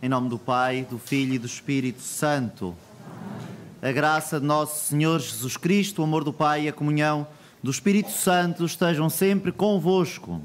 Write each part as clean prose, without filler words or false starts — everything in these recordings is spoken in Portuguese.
Em nome do Pai, do Filho e do Espírito Santo. A graça de nosso Senhor Jesus Cristo, o amor do Pai e a comunhão do Espírito Santo estejam sempre convosco.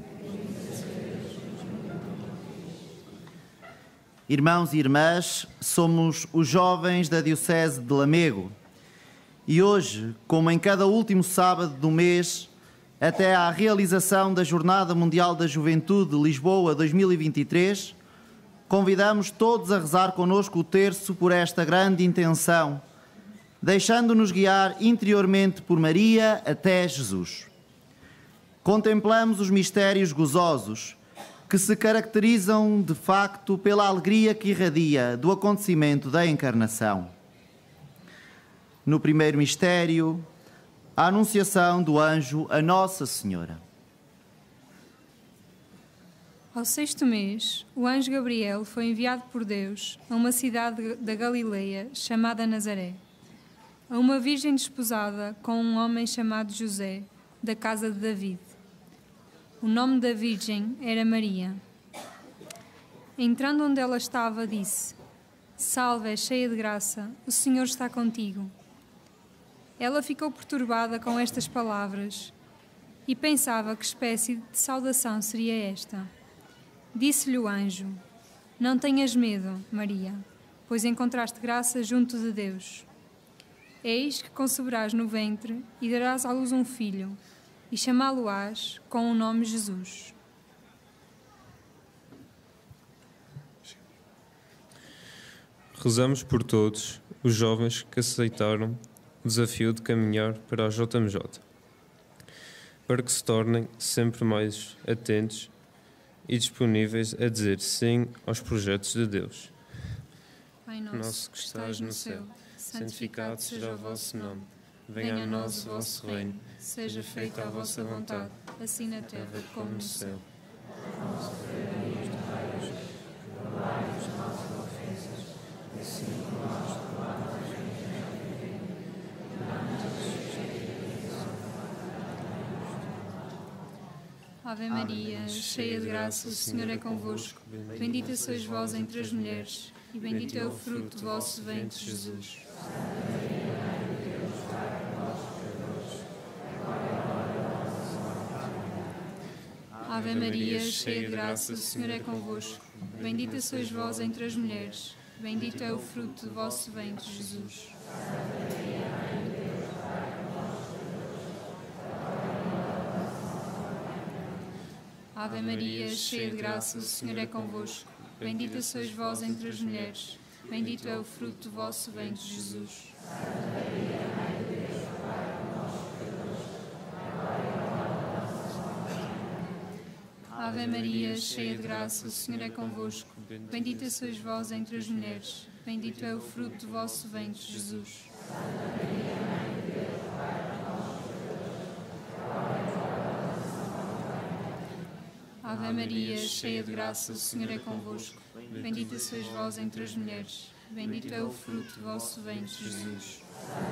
Irmãos e irmãs, somos os jovens da Diocese de Lamego e hoje, como em cada último sábado do mês, até à realização da Jornada Mundial da Juventude Lisboa 2023, convidamos todos a rezar connosco o terço por esta grande intenção, deixando-nos guiar interiormente por Maria até Jesus. Contemplamos os mistérios gozosos, que se caracterizam de facto pela alegria que irradia do acontecimento da encarnação. No primeiro mistério, a anunciação do anjo a Nossa Senhora. Ao 6º mês, o anjo Gabriel foi enviado por Deus a uma cidade da Galileia chamada Nazaré, a uma virgem desposada com um homem chamado José, da casa de David. O nome da virgem era Maria. Entrando onde ela estava, disse: Salve, cheia de graça, o Senhor está contigo. Ela ficou perturbada com estas palavras e pensava que espécie de saudação seria esta. Disse-lhe o anjo: Não tenhas medo, Maria, pois encontraste graça junto de Deus. Eis que conceberás no ventre e darás à luz um filho, e chamá-lo-ás com o nome Jesus. Rezamos por todos os jovens que aceitaram o desafio de caminhar para a JMJ, para que se tornem sempre mais atentos e disponíveis a dizer sim aos projetos de Deus. Pai nosso que estás no céu, santificado seja o vosso nome. Venha a nós o vosso reino, seja feita a vossa vontade, assim na terra como no céu. Ave Maria, cheia de graça, o Senhor é convosco. Bendita sois vós entre as mulheres, e bendito é o fruto do vosso ventre, Jesus. Ave Maria, cheia de graça, o Senhor é convosco. Bendita sois vós entre as mulheres, bendito é o fruto do vosso ventre, Jesus. Ave Maria, cheia de graça, o Senhor é convosco. Bendita sois vós entre as mulheres, bendito é o fruto do vosso ventre, Jesus. Ave Maria, cheia de graça, o Senhor é convosco. Bendita sois vós entre as mulheres, bendito é o fruto do vosso ventre, Jesus. Ave Maria, cheia de graça, o Senhor é convosco. Bendita sois vós entre as mulheres, bendito é o fruto do vosso ventre, Jesus.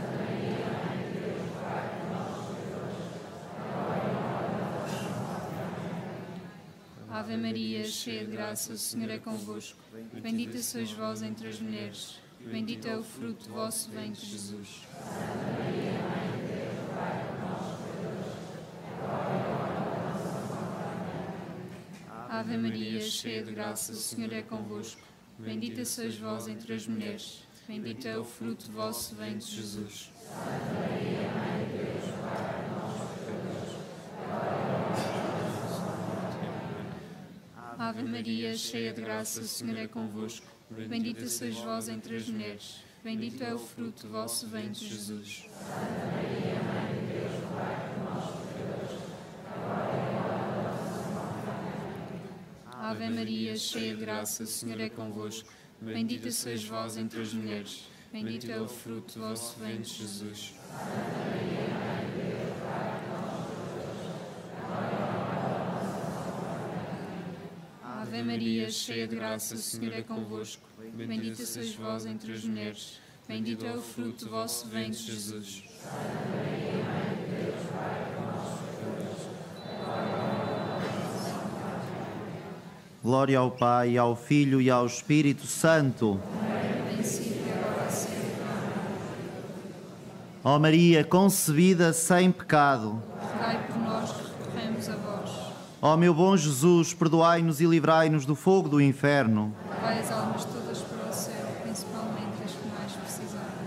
Ave Maria, cheia de graça, o Senhor é convosco. Bendita sois vós entre as mulheres, bendito é o fruto do vosso ventre, Jesus. Ave Maria, cheia de graça, o Senhor é convosco. Bendita sois vós entre as mulheres, bendito é o fruto do vosso ventre, Jesus. Ave Maria, cheia de graça, o Senhor é convosco. Bendita sois vós entre as mulheres, bendito é o fruto do vosso ventre, Jesus. Ave Maria, cheia de graça, o Senhor é convosco. Bendita sois vós entre as mulheres, bendito é o fruto do vosso ventre, Jesus. Ave Maria, cheia de graça, o Senhor é convosco. Bendita sois vós entre as mulheres, bendito é o fruto do vosso ventre, Jesus. Glória ao Pai, ao Filho e ao Espírito Santo. Ó Maria, concebida sem pecado. Rogai por nós que recorremos a vós. Ó meu bom Jesus, perdoai-nos e livrai-nos do fogo do inferno. Levai as almas todas para o céu, principalmente as que mais precisarem.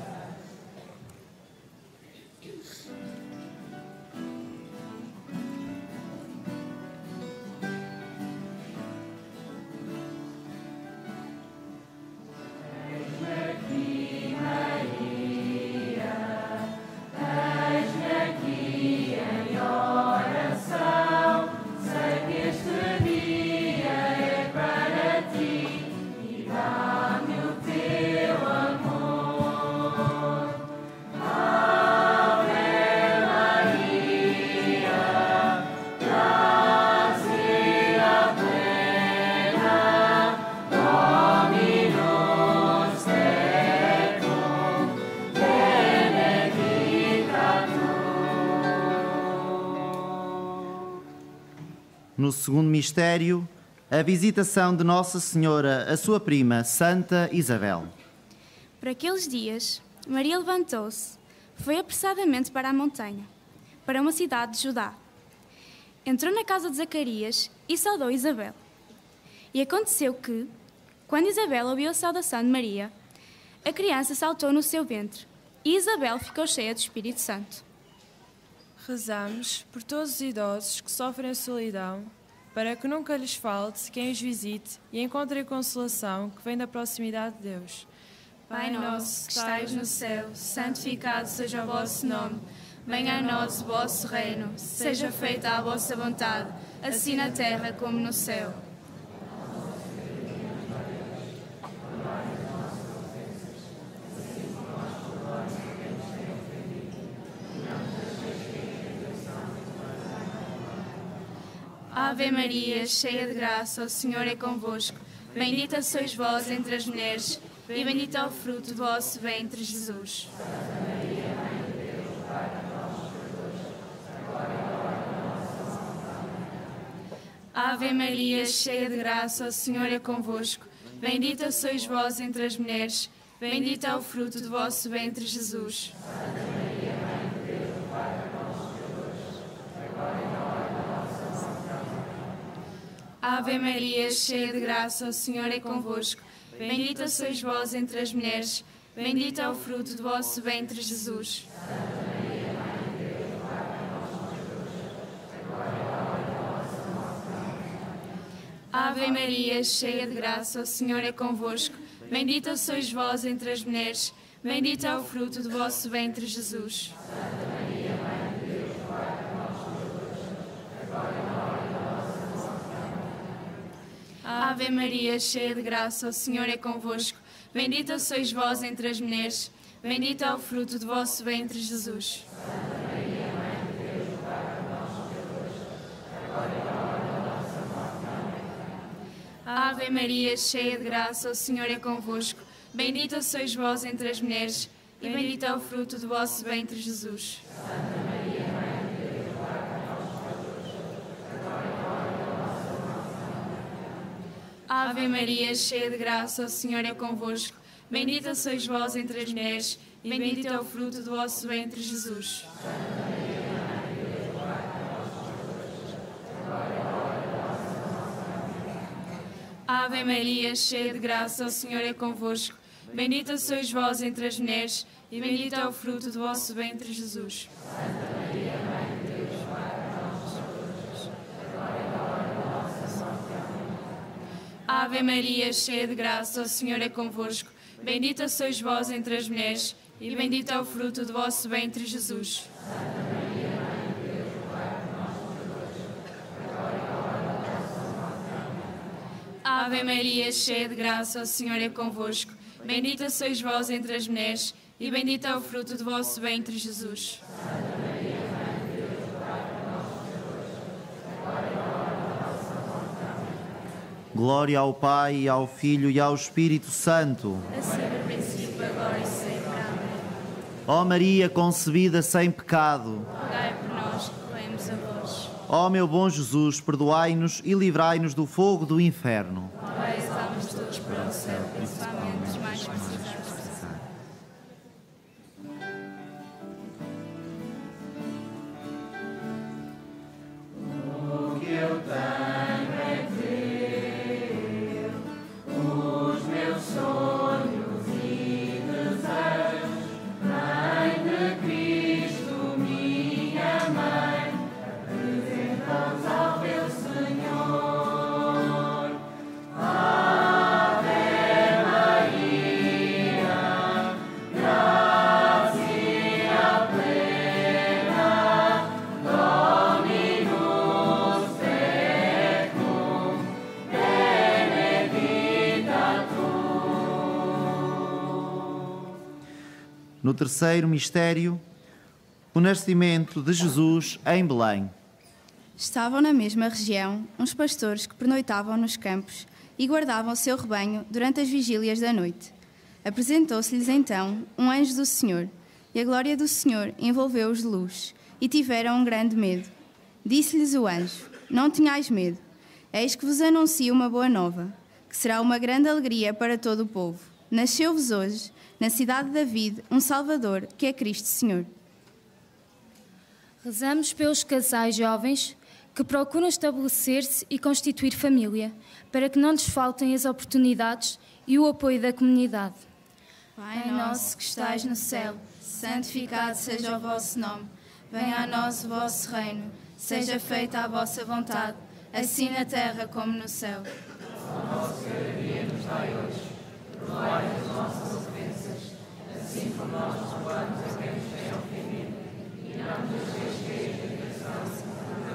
No segundo mistério, a visitação de Nossa Senhora à sua prima, Santa Isabel. Por aqueles dias, Maria levantou-se, foi apressadamente para a montanha, para uma cidade de Judá. Entrou na casa de Zacarias e saudou Isabel. E aconteceu que, quando Isabel ouviu a saudação de Maria, a criança saltou no seu ventre e Isabel ficou cheia do Espírito Santo. Rezamos por todos os idosos que sofrem a solidão, para que nunca lhes falte quem os visite e encontre a consolação que vem da proximidade de Deus. Pai nosso, que estais no céu, santificado seja o vosso nome. Venha a nós o vosso reino, seja feita a vossa vontade, assim na terra como no céu. Ave Maria, cheia de graça, o Senhor é convosco. Bendita sois vós entre as mulheres, e bendito é o fruto do vosso ventre, Jesus. Ave Maria, cheia de graça, o Senhor é convosco. Bendita sois vós entre as mulheres, bendito é o fruto do vosso ventre, Jesus. Ave Maria, cheia de graça, o Senhor é convosco. Bendita sois vós entre as mulheres, bendito é o fruto do vosso ventre, Jesus. Ave Maria, cheia de graça, o Senhor é convosco. Bendita sois vós entre as mulheres, bendito é o fruto do vosso ventre, Jesus. Ave Maria, cheia de graça, o Senhor é convosco. Bendita sois vós entre as mulheres, bendito é o fruto do vosso ventre, Jesus. Ave Maria, cheia de graça, o Senhor é convosco. Bendita sois vós entre as mulheres, e bendito é o fruto do vosso ventre, Jesus. Ave Maria, cheia de graça, o Senhor é convosco. Bendita sois vós entre as mulheres, e bendito é o fruto do vosso ventre, Jesus. Ave Maria, cheia de graça, o Senhor é convosco. Bendita sois vós entre as mulheres, e bendito é o fruto do vosso ventre, Jesus. Ave Maria, cheia de graça, o Senhor é convosco. Bendita sois vós entre as mulheres, e bendito é o fruto do vosso ventre, Jesus. Ave Maria, cheia de graça, o Senhor é convosco. Bendita sois vós entre as mulheres, e bendito é o fruto do vosso ventre, Jesus. Glória ao Pai, ao Filho e ao Espírito Santo. Assim no princípio, agora e sempre. Amém. Ó Maria concebida sem pecado. Rogai por nós que recorremos a vós. Ó meu bom Jesus, perdoai-nos e livrai-nos do fogo do inferno. Levai as almas todas para o céu, principalmente os mais precisados. No terceiro mistério, o nascimento de Jesus em Belém. Estavam na mesma região uns pastores que pernoitavam nos campos e guardavam o seu rebanho durante as vigílias da noite. Apresentou-se-lhes então um anjo do Senhor, e a glória do Senhor envolveu-os de luz, e tiveram um grande medo. Disse-lhes o anjo: Não tenhais medo, eis que vos anuncio uma boa nova, que será uma grande alegria para todo o povo. Nasceu-vos hoje, na cidade de David, um Salvador, que é Cristo Senhor. Rezamos pelos casais jovens que procuram estabelecer-se e constituir família, para que não lhes faltem as oportunidades e o apoio da comunidade. Pai nosso que estais no céu, santificado seja o vosso nome. Venha a nós o vosso reino, seja feita a vossa vontade, assim na terra como no céu. O nosso cada dia nos dai hoje, perdoai as nossas ofensas, assim como nós perdoamos a quem nos tem ofendido, e não nos deixeis cair em tentação,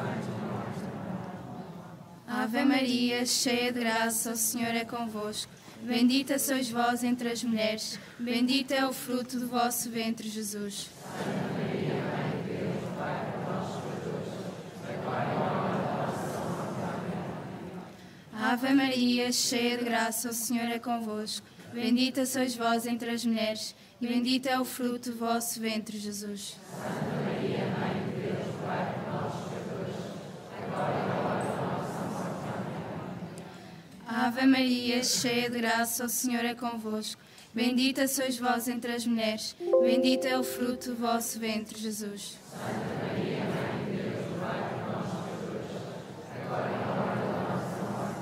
Ave Maria, cheia de graça, o Senhor é convosco. Bendita sois vós entre as mulheres, bendito é o fruto do vosso ventre, Jesus. Santa Maria, Mãe de Deus, Pai para nós pecadores, agora e na hora da nossa morte. Amém. Ave Maria, cheia de graça, o Senhor é convosco. Bendita sois vós entre as mulheres, e bendito é o fruto do vosso ventre, Jesus. Santa Maria, Mãe de Deus, Pai para nós pecadores, agora e na hora da nossa morte. Amém. Ave Maria, cheia de graça, o Senhor é convosco. Bendita sois vós entre as mulheres, bendito é o fruto do vosso ventre, Jesus. Santa Maria, Mãe de Deus, Pai para nós pecadores, agora e na hora da nossa morte.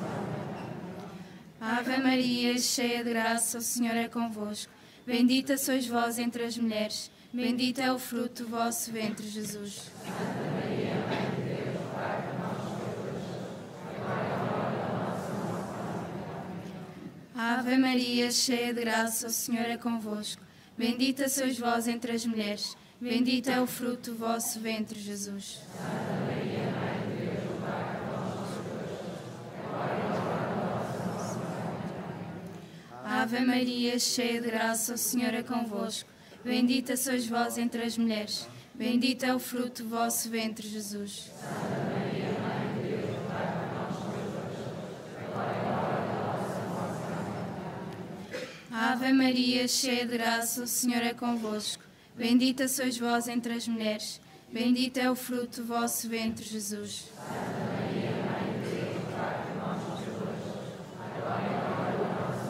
Amém. Ave Maria, cheia de graça, o Senhor é convosco. Bendita sois vós entre as mulheres, bendito é o fruto do vosso ventre, Jesus. Santa Maria, Mãe de Deus, Pai para nós pecadores, agora e na hora da nossa morte. Ave Maria, cheia de graça, o Senhor é convosco. Bendita sois vós entre as mulheres, bendito é o fruto do vosso ventre, Jesus. Santa Maria, Mãe de Deus, Pai para nós pecadores, agora e na hora da nossa morte. Ave Maria, cheia de graça, o Senhor é convosco. Bendita sois vós entre as mulheres, bendito é o fruto do vosso ventre, Jesus. Santa Maria, Mãe de Deus, Pai para nós pecadores, agora e na hora da nossa morte. Amém. Ave Maria, cheia de graça, o Senhor é convosco. Bendita sois vós entre as mulheres, bendito é o fruto do vosso ventre, Jesus. Santa Maria, Mãe de Deus, Pai para nós pecadores, agora e na hora da nossa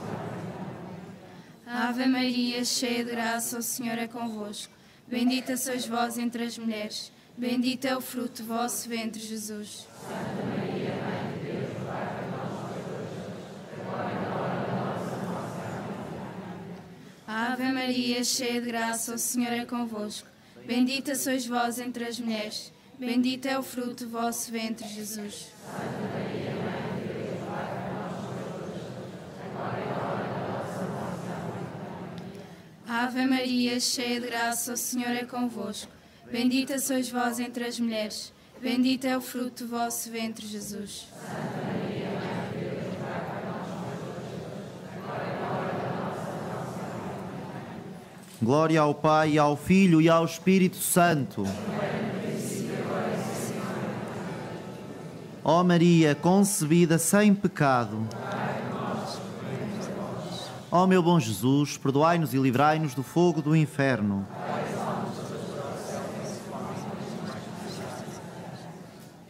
morte. Ave Maria, cheia de graça, o Senhor é convosco. Bendita sois vós entre as mulheres, bendito é o fruto do vosso ventre, Jesus. Santa Maria, Mãe de Deus, Pai para nós pecadores, agora e na hora da nossa morte. Ave Maria, cheia de graça, o Senhor é convosco. Bendita sois vós entre as mulheres, bendito é o fruto do vosso ventre, Jesus. Santa Maria, Mãe de Deus, Pai para nós pecadores, agora e na hora da nossa morte. Amém. Ave Maria, cheia de graça, o Senhor é convosco. Bendita sois vós entre as mulheres, bendito é o fruto do vosso ventre, Jesus. Santa Maria, Mãe de Deus, Pai para nós pecadores, agora e na hora da nossa morte. Glória ao Pai, e ao Filho e ao Espírito Santo. Ó Maria, concebida sem pecado. Ó meu bom Jesus, perdoai-nos e livrai-nos do fogo do inferno.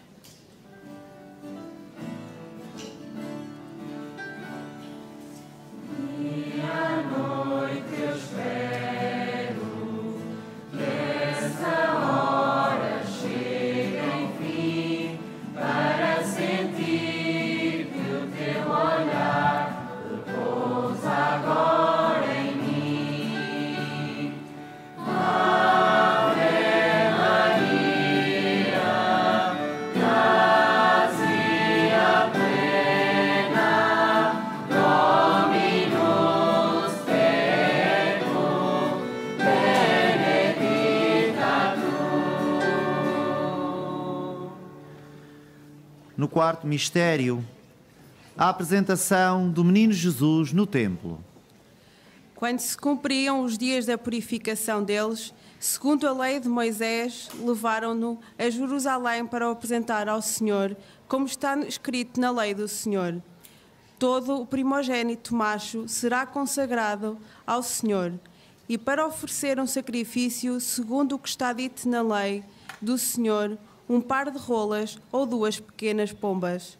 no quarto mistério, a apresentação do menino Jesus no templo. Quando se cumpriam os dias da purificação deles, segundo a lei de Moisés, levaram-no a Jerusalém para o apresentar ao Senhor, como está escrito na lei do Senhor. Todo o primogênito macho será consagrado ao Senhor, e para oferecer um sacrifício, segundo o que está dito na lei do Senhor, um par de rolas ou 2 pequenas pombas.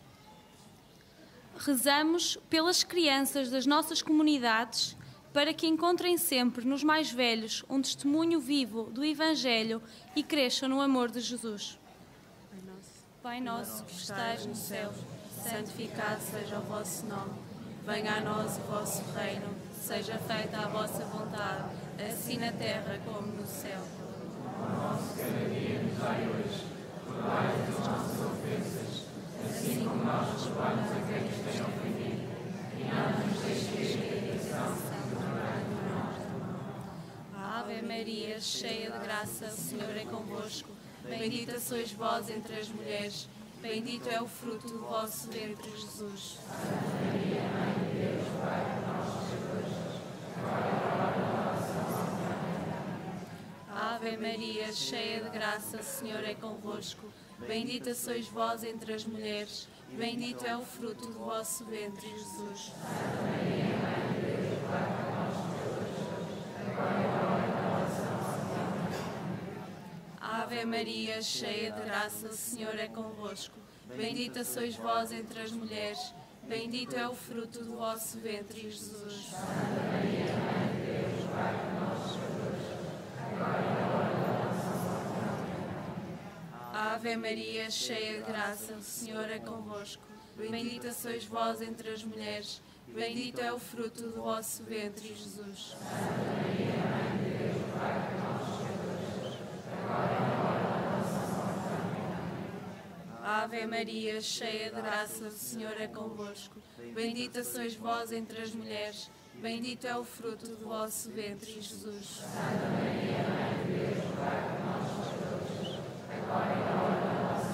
Rezamos pelas crianças das nossas comunidades, para que encontrem sempre nos mais velhos um testemunho vivo do Evangelho e cresçam no amor de Jesus. Pai nosso que estais no céu, santificado seja o vosso nome. Venha a nós o vosso reino, seja feita a vossa vontade, assim na terra como no céu. O nosso cada dia nos dai hoje, perdoai as nossas ofensas, assim como nós perdoamos a quem nos tem ofendido, e não nos deixeis cair em tentação. Ave Maria, cheia de graça, o Senhor é convosco. Bendita sois vós entre as mulheres, bendito é o fruto do vosso ventre, Jesus. Santa Maria, Mãe de Deus, Pai de nós, pecadores, agora e na hora da nossa morte. Ave Maria, cheia de graça, o Senhor é convosco. Bendita sois vós entre as mulheres, bendito é o fruto do vosso ventre, Jesus. Santa Maria, Mãe de Deus, Pai de nós, pecadores, agora e na hora da nossa morte. Ave Maria, cheia de graça, o Senhor é convosco. Bendita sois vós entre as mulheres, bendito é o fruto do vosso ventre, Jesus. Santa Maria, Mãe de Deus, Pai de nós, pecadores, agora e na hora da nossa morte. Ave Maria, cheia de graça, o Senhor é convosco. Bendita sois vós entre as mulheres, bendito é o fruto do vosso ventre, Jesus. Santa Maria, Mãe de Deus, Pai de nós, pecadores, agora e na hora da nossa morte. Ave Maria, cheia de graça, o Senhor é convosco. Bendita sois vós entre as mulheres, bendito é o fruto do vosso ventre, Jesus. Santa Maria, Mãe de Deus, Pai de nós, pecadores, agora e na hora da nossa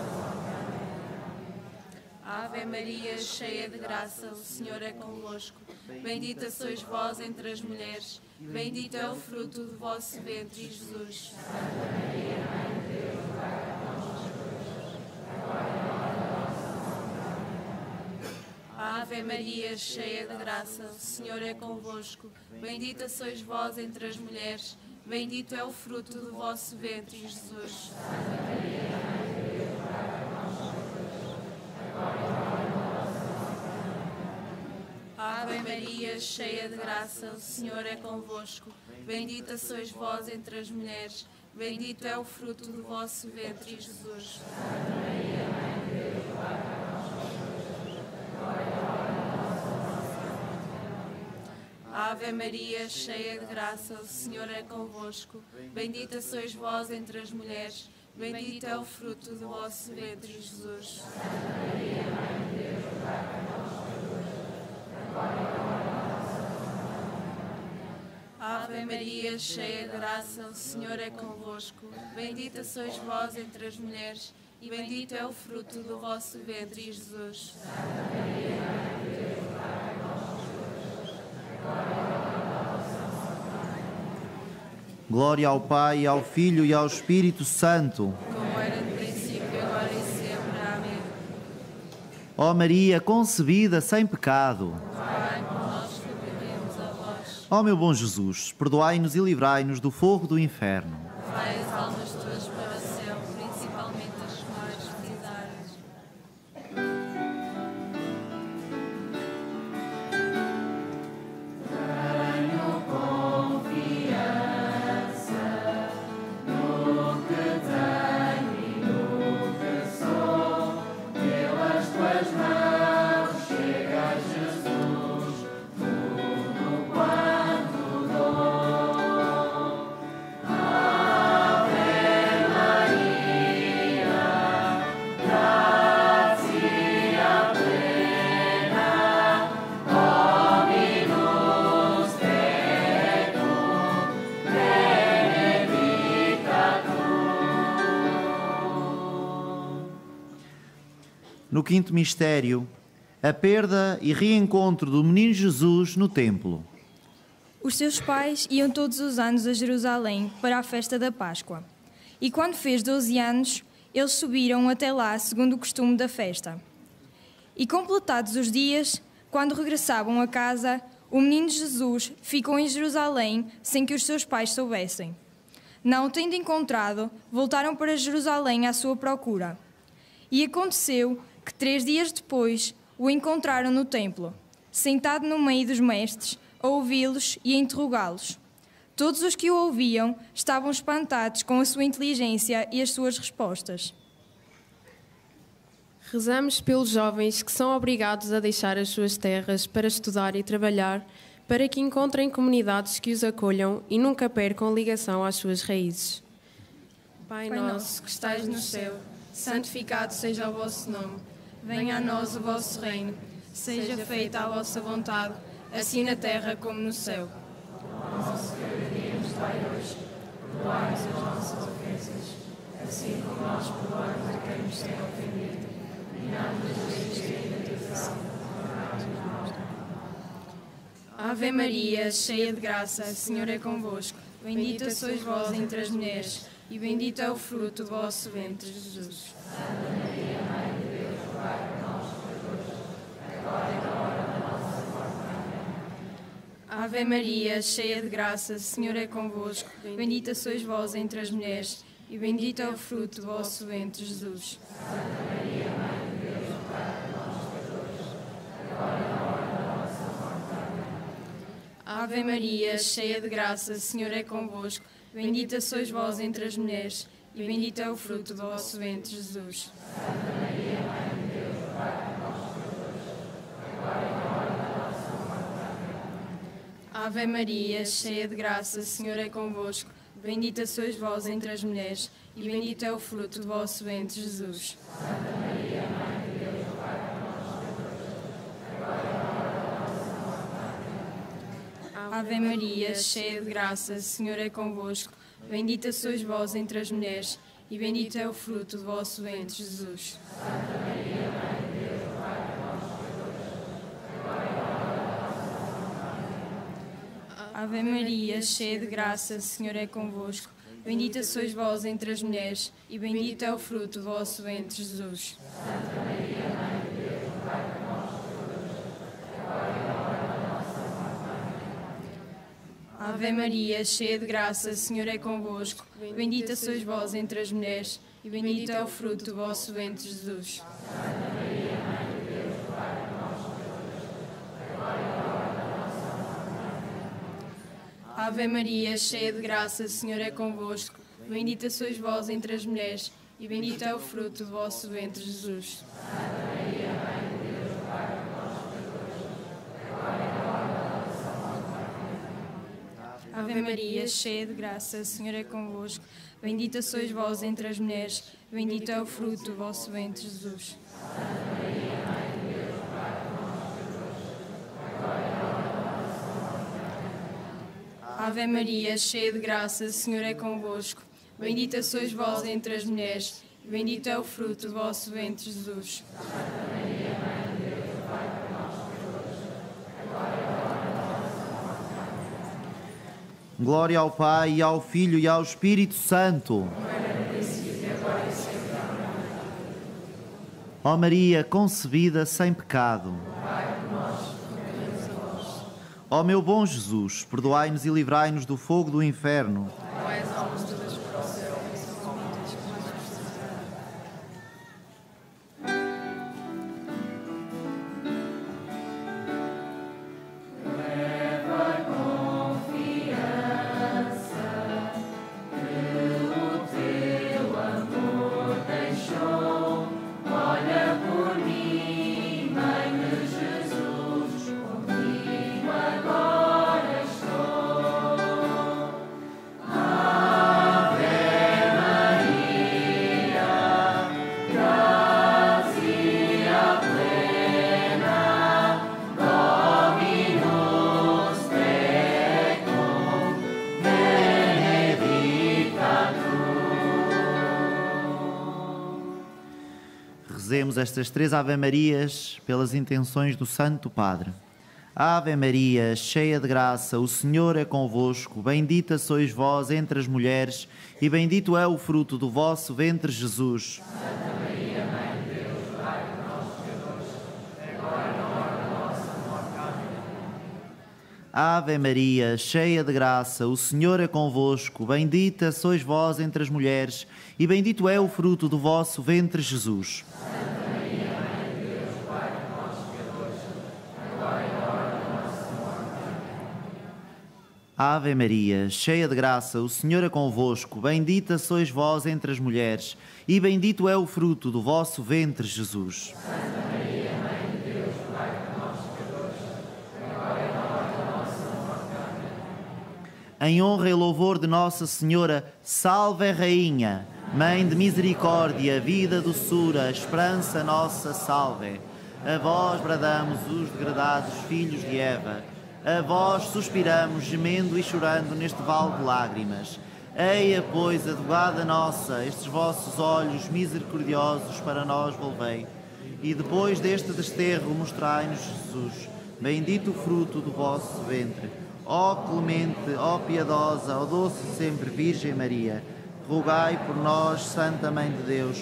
morte. Ave Maria, cheia de graça, o Senhor é convosco. Bendita sois vós entre as mulheres, bendito é o fruto do vosso ventre, Jesus. Santa Maria, Mãe de Deus, Pai de nós, pecadores, agora e na hora da nossa morte. Ave Maria, cheia de graça, o Senhor é convosco. Bendita sois vós entre as mulheres, bendito é o fruto do vosso ventre, Jesus. Santa Maria, Mãe de Deus, Pai de nós, pecadores, agora e na hora da nossa morte. Ave Maria, cheia de graça, o Senhor é convosco. Bendita sois vós entre as mulheres, bendito é o fruto do vosso ventre, Jesus. Santa Maria, Mãe de Deus, Pai de nós, pecadores, agora e na hora da nossa morte. Ave Maria, cheia de graça, o Senhor é convosco. Bendita sois vós entre as mulheres, bendito é o fruto do vosso ventre, Jesus. Santa Maria, Mãe de Deus, Pai de nós, pecadores, agora e na hora da nossa morte. Ave Maria, cheia de graça, o Senhor é convosco. Bendita sois vós entre as mulheres, e bendito é o fruto do vosso ventre, Jesus. Santa Maria, Mãe de Deus, Pai de nós, pecadores, agora e na hora da nossa morte. Glória ao Pai, ao Filho e ao Espírito Santo. Como era no princípio, agora e sempre. Amém. Ó Maria, concebida sem pecado. Pai, por nós que recorremos a vós. Ó meu bom Jesus, perdoai-nos e livrai-nos do fogo do inferno. Levai as almas todas para o céu, principalmente as que mais precisarem. Amém. no quinto mistério, a perda e reencontro do menino Jesus no templo. Os seus pais iam todos os anos a Jerusalém para a festa da Páscoa. E quando fez 12 anos, eles subiram até lá segundo o costume da festa. E completados os dias, quando regressavam a casa, o menino Jesus ficou em Jerusalém sem que os seus pais soubessem. Não o tendo encontrado, voltaram para Jerusalém à sua procura. E aconteceu que 3 dias depois o encontraram no templo, sentado no meio dos mestres, a ouvi-los e a interrogá-los. Todos os que o ouviam estavam espantados com a sua inteligência e as suas respostas. Rezamos pelos jovens que são obrigados a deixar as suas terras para estudar e trabalhar, para que encontrem comunidades que os acolham e nunca percam ligação às suas raízes. Pai nosso que estais no céu, santificado seja o vosso nome. Venha a nós o vosso reino. Seja feita a vossa vontade, assim na terra como no céu. O nosso cada dia nos dai hoje. Perdoai-nos as nossas ofensas, assim como nós perdoamos a quem nos tem ofendido. E não nos deixes cair na tentação. Ave Maria, cheia de graça, o Senhor é convosco. Bendita sois vós entre as mulheres, e bendito é o fruto do vosso ventre, Jesus. Santa Maria, Mãe de Deus, rogai por nós, pecadores, agora e na hora da nossa morte. Amém. Ave Maria, cheia de graça, o Senhor é convosco. Bendita sois vós entre as mulheres, e bendito é o fruto do vosso ventre, Jesus. Santa Maria, Mãe de Deus, rogai por nós, pecadores, agora e na hora da nossa morte. Amém. Ave Maria, cheia de graça, o Senhor é convosco. Bendita sois vós entre as mulheres, e bendito é o fruto do vosso ventre, Jesus. Santa Maria, Mãe de Deus, rogai por nós, pecadores, agora e na hora da nossa morte. Amém. Ave Maria, cheia de graça, o Senhor é convosco. Bendita sois vós entre as mulheres, e bendito é o fruto do vosso ventre, Jesus. Santa Maria, Mãe de Deus, rogai por nós, pecadores, agora e na hora da nossa morte. Amém. Ave Maria, cheia de graça, o Senhor é convosco. Bendita sois vós entre as mulheres, e bendito é o fruto do vosso ventre, Jesus. Santa Maria, Mãe de Deus, rogai por nós, pecadores, agora e na hora da nossa morte. Ave Maria, cheia de graça, o Senhor é convosco. Bendita sois vós entre as mulheres, e bendito é o fruto do vosso ventre, Jesus. Santa Maria, Mãe de Deus, rogai por nós, pecadores, agora e na hora da nossa morte. Amém. Ave Maria, cheia de graça, o Senhor é convosco. Bendita sois vós entre as mulheres, e bendito é o fruto do vosso ventre, Jesus. Santa Maria, Mãe de Deus, rogai por nós, pecadores, agora e na hora da nossa morte. Ave Maria, cheia de graça, o Senhor é convosco. Bendita sois vós entre as mulheres, e bendito é o fruto do vosso ventre, Jesus. Santa Maria, Mãe de Deus, rogai por nós, pecadores, agora e na hora da nossa morte. Ave Maria, cheia de graça, o Senhor é convosco. Bendita sois vós entre as mulheres, bendito é o fruto do vosso ventre, Jesus. Santa Maria, Mãe de Deus, rogai por nós, pecadores, agora e na hora da nossa morte. Ave Maria, cheia de graça, o Senhor é convosco. Bendita sois vós entre as mulheres, e bendito é o fruto do vosso ventre, Jesus. Santa Maria, Mãe de Deus, rogai por nós, pecadores, agora e na hora da nossa morte. Glória ao Pai, e ao Filho, e ao Espírito Santo. Ó Maria, concebida sem pecado. Ó meu bom Jesus, perdoai-nos e livrai-nos do fogo do inferno. Agora estou rezemos estas 3 Ave-Marias pelas intenções do Santo Padre. Ave Maria, cheia de graça, o Senhor é convosco. Bendita sois vós entre as mulheres, e bendito é o fruto do vosso ventre, Jesus. Santa Maria, Mãe de Deus, rogai por nós, pecadores, agora e na hora da nossa morte. Amém. Ave Maria, cheia de graça, o Senhor é convosco. Bendita sois vós entre as mulheres, e bendito é o fruto do vosso ventre, Jesus. Santa Maria, Mãe de Deus, rogai por nós, pecadores, agora e na hora da nossa morte. Amém. Ave Maria, cheia de graça, o Senhor é convosco. Bendita sois vós entre as mulheres, e bendito é o fruto do vosso ventre, Jesus. Santa Maria, Mãe de Deus, rogai por nós, pecadores, agora e na hora da nossa morte. Amém. Em honra e louvor de Nossa Senhora, salve a Rainha, Mãe de misericórdia, vida, doçura, esperança nossa, salve. A vós bradamos os degradados filhos de Eva, a vós suspiramos, gemendo e chorando neste vale de lágrimas. Eia, pois, advogada nossa, estes vossos olhos misericordiosos para nós volvei, e depois deste desterro mostrai-nos Jesus, bendito o fruto do vosso ventre. Ó clemente, ó piedosa, ó doce sempre Virgem Maria, rogai por nós, Santa Mãe de Deus,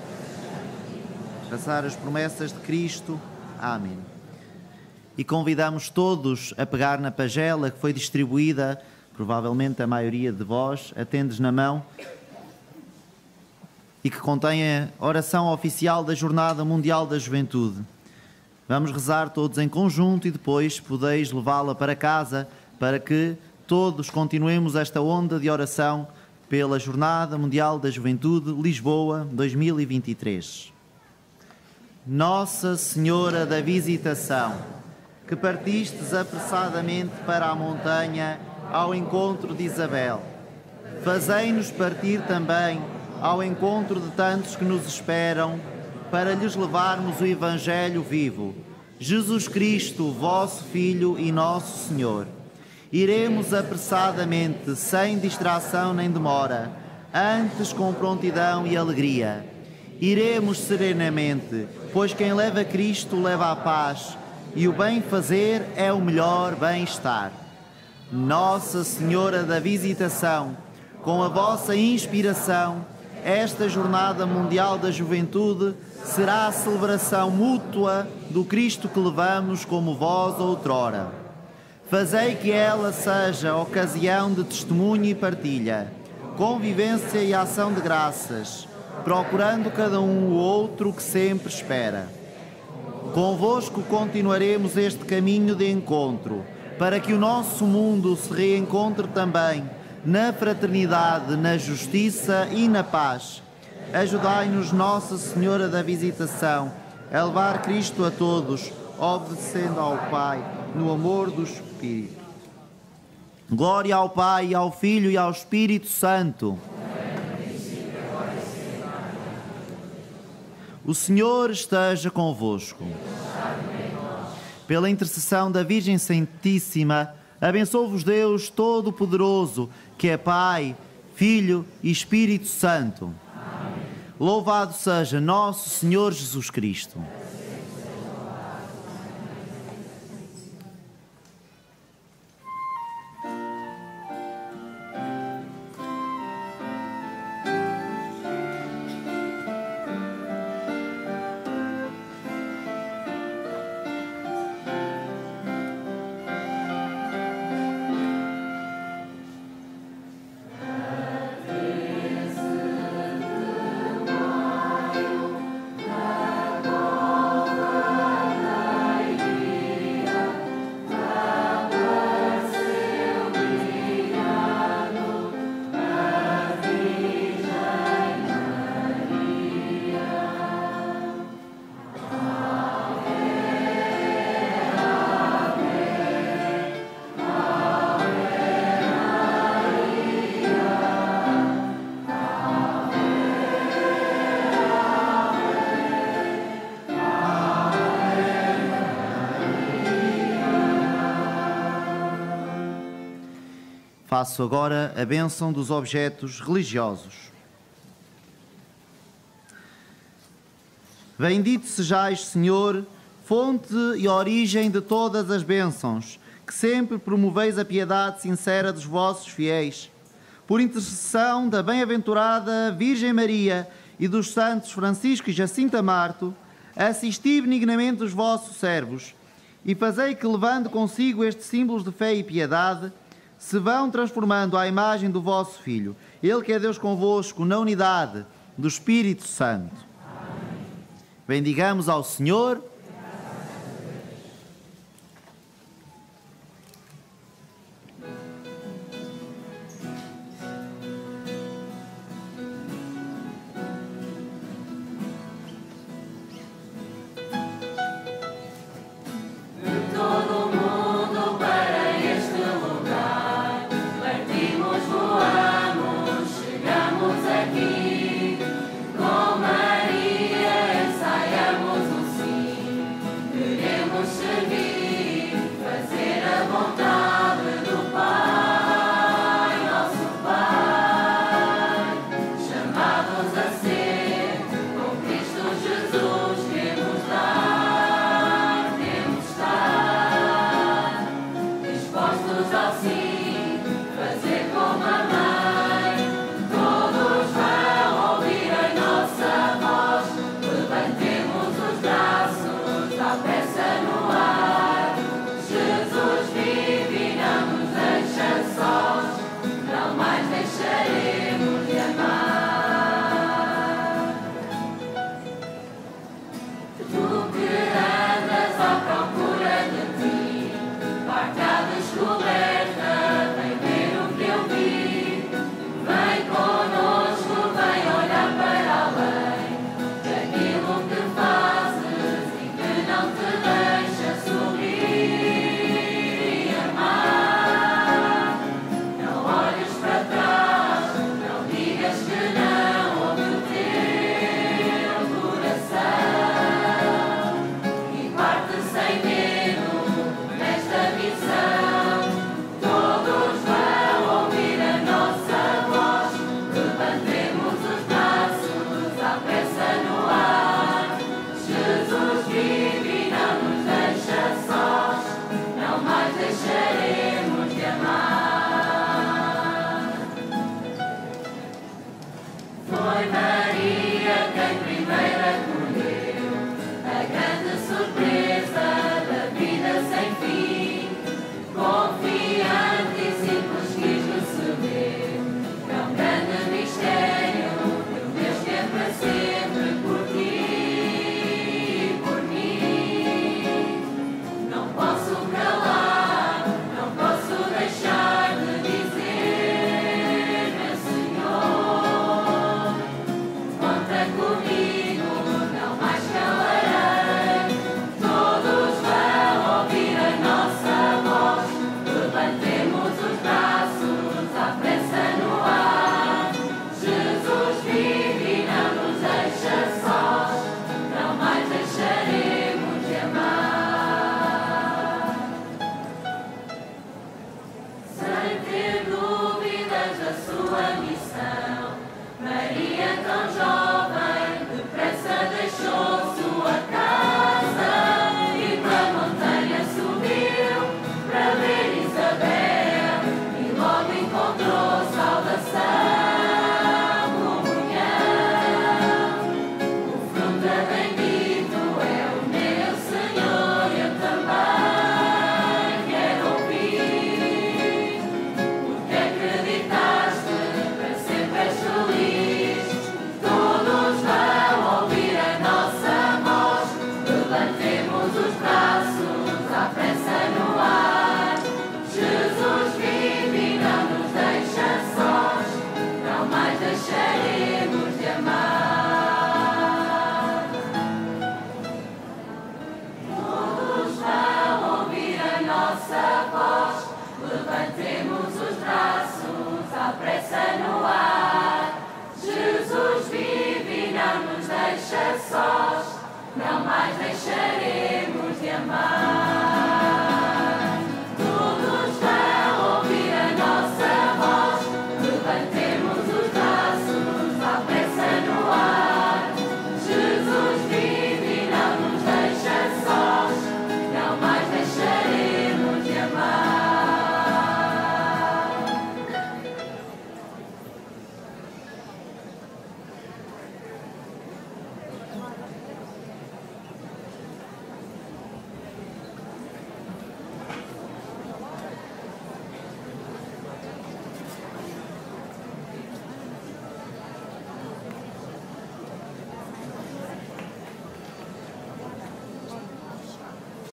passar as promessas de Cristo. Amém. E convidamos todos a pegar na pagela que foi distribuída, provavelmente a maioria de vós a tendes na mão, e que contém a oração oficial da Jornada Mundial da Juventude. Vamos rezar todos em conjunto e depois podeis levá-la para casa, para que todos continuemos esta onda de oração pela Jornada Mundial da Juventude, Lisboa 2023. Nossa Senhora da Visitação, que partistes apressadamente para a montanha ao encontro de Isabel, fazei-nos partir também ao encontro de tantos que nos esperam, para lhes levarmos o Evangelho vivo, Jesus Cristo, vosso Filho e nosso Senhor. Iremos apressadamente, sem distração nem demora, antes com prontidão e alegria. Iremos serenamente, pois quem leva Cristo leva a paz, e o bem fazer é o melhor bem-estar. Nossa Senhora da Visitação, com a vossa inspiração, esta Jornada Mundial da Juventude será a celebração mútua do Cristo que levamos como vós outrora. Fazei que ela seja ocasião de testemunho e partilha, convivência e ação de graças, procurando cada um o outro que sempre espera. Convosco continuaremos este caminho de encontro, para que o nosso mundo se reencontre também na fraternidade, na justiça e na paz. Ajudai-nos, Nossa Senhora da Visitação, a levar Cristo a todos, obedecendo ao Pai, no amor do Espírito. Glória ao Pai, ao Filho e ao Espírito Santo. O Senhor esteja convosco. Pela intercessão da Virgem Santíssima, abençoe-vos Deus Todo-Poderoso, que é Pai, Filho e Espírito Santo. Amém. Louvado seja nosso Senhor Jesus Cristo. Faço agora a bênção dos objetos religiosos. Bendito sejais, Senhor, fonte e origem de todas as bênçãos, que sempre promoveis a piedade sincera dos vossos fiéis. Por intercessão da bem-aventurada Virgem Maria e dos santos Francisco e Jacinta Marto, assisti benignamente os vossos servos e fazei que, levando consigo estes símbolos de fé e piedade, se vão transformando à imagem do vosso Filho. Ele que é Deus convosco, na unidade do Espírito Santo. Amém. Bendigamos ao Senhor.